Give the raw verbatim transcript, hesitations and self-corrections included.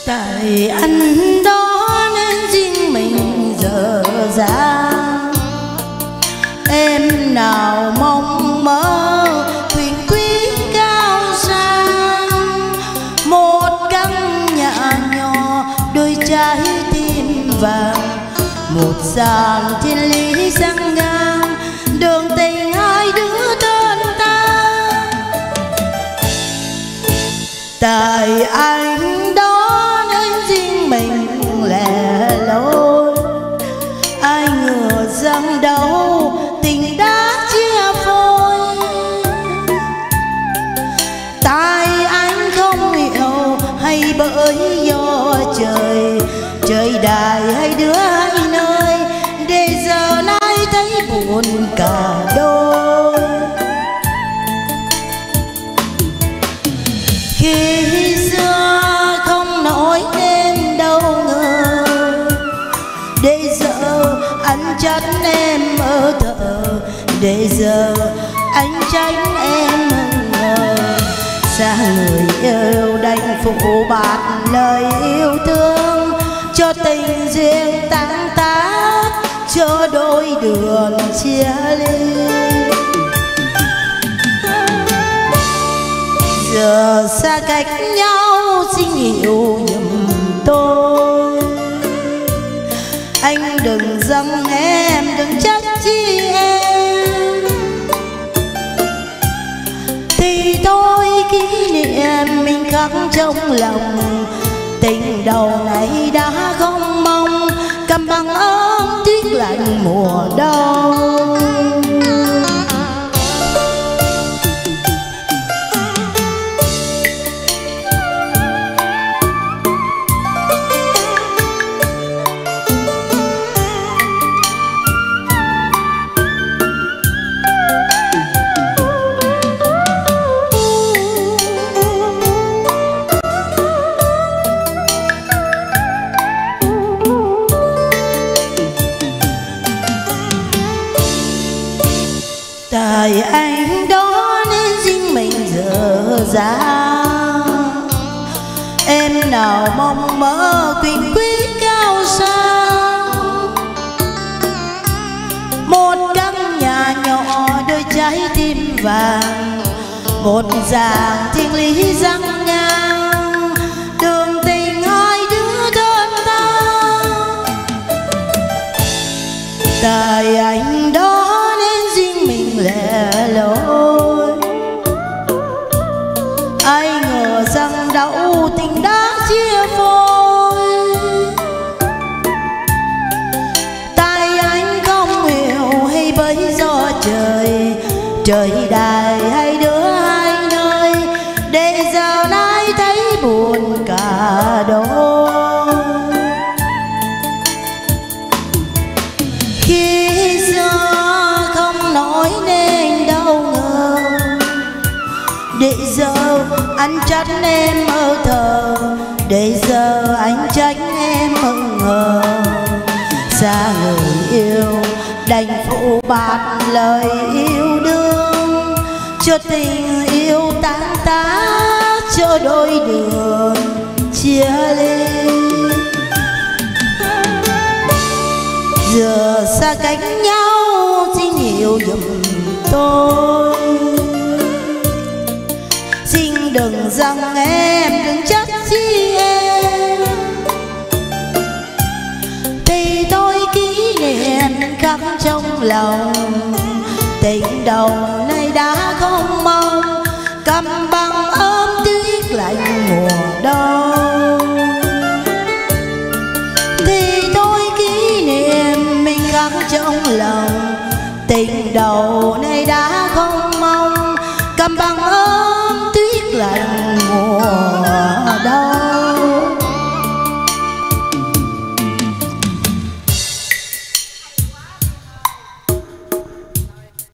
Tại anh đó nên riêng mình dở dang, em nào mong mơ quyền quý cao sang, một căn nhà nhỏ đôi trái tim vàng, một dàn thiên lý răng ngang đường tình hai đứa đơn ta. Tại anh đó nên riêng mình lẻ loi, ai ngờ rằng đâu tình đã chia phôi. Tại anh không hiểu hay bởi do trời, trời đài hay đứa hai nơi, để giờ nay thấy buồn cả đôi. Khi xưa không nói nên đâu ngờ, để giờ anh trách em ở thờ, để giờ anh tránh em ngờ. Xa người yêu đành phụ bạc lời yêu thương, cho tình duyên tan tác, cho đôi đường chia ly. Giờ xa cách nhau xin hiểu giùm tôi, anh đừng giận em, đừng trách chi em. Thì thôi kỷ niệm mình khắc trong lòng, tình đầu này đã không mong, cầm bằng ấm tuyết lạnh mùa đông. Tại anh đó nên riêng mình dở dang, em nào mong mơ quyền quý cao sang, một căn nhà nhỏ đôi trái tim vàng, một dàn thiên lý răng ngang đường tình hai đứa đơn ta. Tại anh đó lẻ loi, ai ngờ rằng đâu tình đã chia phôi. Tại anh không hiểu hay bởi do trời, trời đài hay đứa hai nơi, để giờ nay thấy buồn cả đôi. Khi xưa không nói nên đâu ngờ, để giờ anh trách em ở thờ, để giờ anh tránh em ở ngờ. Xa người yêu đành phụ bạc lời yêu đương, cho tình yêu tan tác, cho đôi đường chia ly. Giờ xa cách nhau xin hiểu giùm tôi, xin đừng rằng em, đừng trách chi em. Thì thôi kỷ niệm khắc trong lòng, tình đầu này đã không mong, cầm bằng ôm tuyết lạnh mùa đông. Thì thôi kỷ niệm mình khắc trong lòng, tình đầu này đã không mong, cầm bằng ôm tuyết lạnh mùa đông.